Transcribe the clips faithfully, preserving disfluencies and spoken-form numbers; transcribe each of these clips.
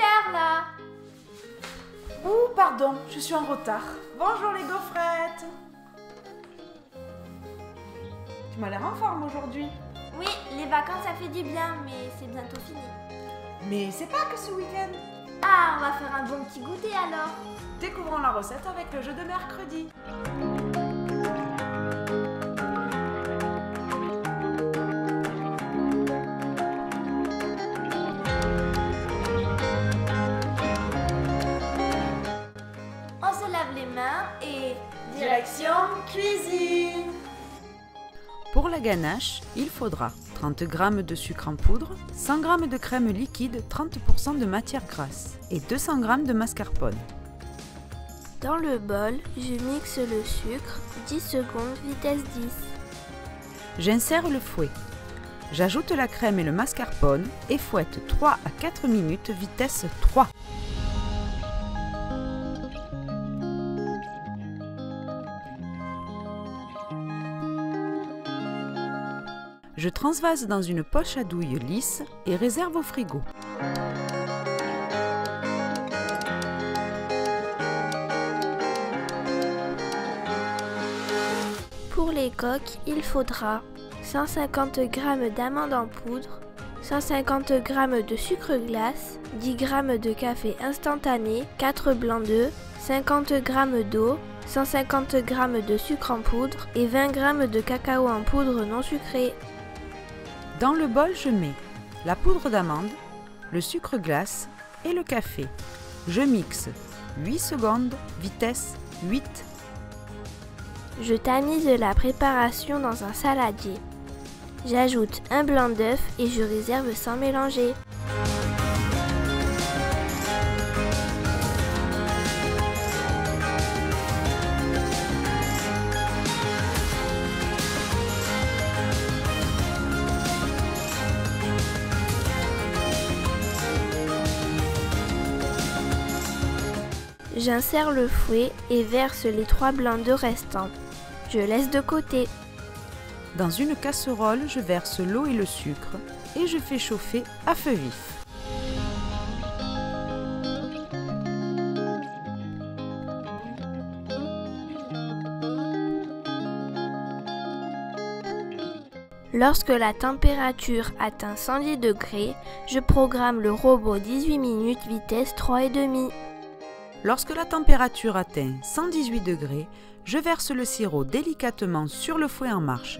cuillère là. Oh, pardon, je suis en retard. Bonjour les gaufrettes. Tu m'as l'air en forme aujourd'hui. Oui, les vacances ça fait du bien, mais c'est bientôt fini. Mais c'est pas que ce week-end. Ah, on va faire un bon petit goûter alors. Découvrons la recette avec le jeu de mercredi. On se lave les mains et Direction cuisine. Pour la ganache, il faudra trente grammes de sucre en poudre, cent grammes de crème liquide, trente pour cent de matière grasse et deux cents grammes de mascarpone. Dans le bol, je mixe le sucre, dix secondes, vitesse dix. J'insère le fouet. J'ajoute la crème et le mascarpone et fouette trois à quatre minutes, vitesse trois. Je transvase dans une poche à douille lisse et réserve au frigo. Pour les coques, il faudra cent cinquante grammes d'amandes en poudre, cent cinquante grammes de sucre glace, dix grammes de café instantané, quatre blancs d'œufs, cinquante grammes d'eau, cent cinquante grammes de sucre en poudre et vingt grammes de cacao en poudre non sucré. Dans le bol, je mets la poudre d'amande, le sucre glace et le café. Je mixe huit secondes, vitesse huit. Je tamise la préparation dans un saladier. J'ajoute un blanc d'œuf et je réserve sans mélanger. J'insère le fouet et verse les trois blancs d'œufs restants. Je laisse de côté. Dans une casserole, je verse l'eau et le sucre et je fais chauffer à feu vif. Lorsque la température atteint cent dix degrés, je programme le robot dix-huit minutes vitesse trois virgule cinq. Lorsque la température atteint cent dix-huit degrés, je verse le sirop délicatement sur le fouet en marche.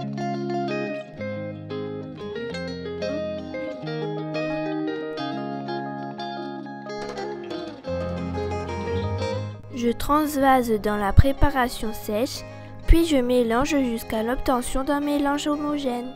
Je transvase dans la préparation sèche, puis je mélange jusqu'à l'obtention d'un mélange homogène.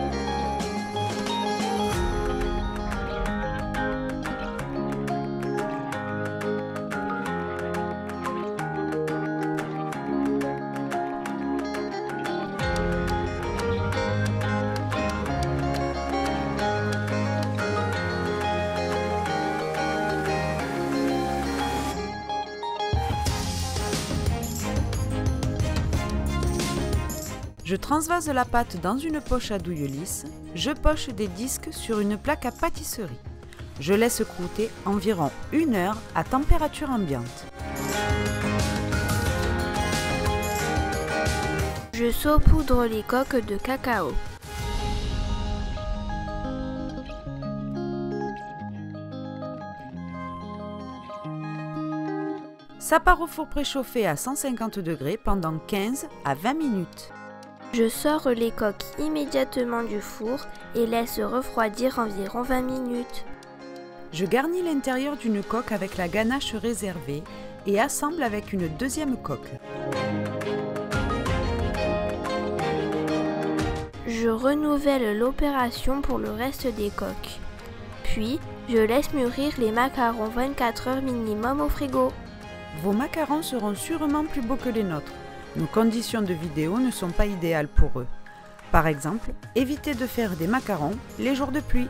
Je transvase la pâte dans une poche à douille lisse, je poche des disques sur une plaque à pâtisserie. Je laisse croûter environ une heure à température ambiante. Je saupoudre les coques de cacao. Ça part au four préchauffé à cent cinquante degrés pendant quinze à vingt minutes. Je sors les coques immédiatement du four et laisse refroidir environ vingt minutes. Je garnis l'intérieur d'une coque avec la ganache réservée et assemble avec une deuxième coque. Je renouvelle l'opération pour le reste des coques. Puis, je laisse mûrir les macarons vingt-quatre heures minimum au frigo. Vos macarons seront sûrement plus beaux que les nôtres. Nos conditions de vidéo ne sont pas idéales pour eux. Par exemple, évitez de faire des macarons les jours de pluie.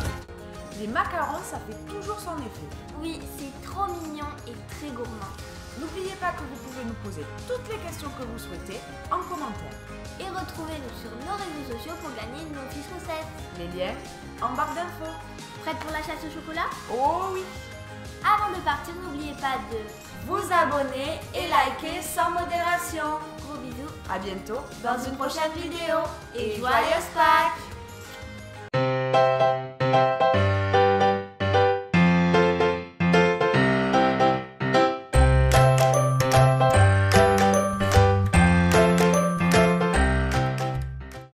Les macarons, ça fait toujours son effet. Oui, c'est trop mignon et très gourmand. N'oubliez pas que vous pouvez nous poser toutes les questions que vous souhaitez en commentaire. Et retrouvez-nous sur nos réseaux sociaux pour gagner nos fiches recettes. Les liens en barre d'infos. Prête pour la chasse au chocolat? Oh oui! Avant de partir, n'oubliez pas de vous abonner et liker sans modération. Gros bisous. À bientôt Dans une prochaine vidéo. Et joyeuse Pâques!